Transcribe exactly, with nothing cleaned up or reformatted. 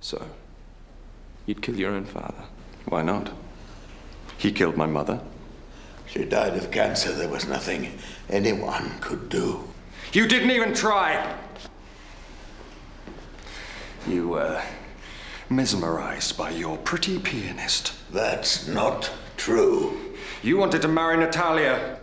So, you'd kill your own father? Why not? He killed my mother. She died of cancer. There was nothing anyone could do. You didn't even try! You were mesmerized by your pretty pianist. That's not true. You wanted to marry Natalia.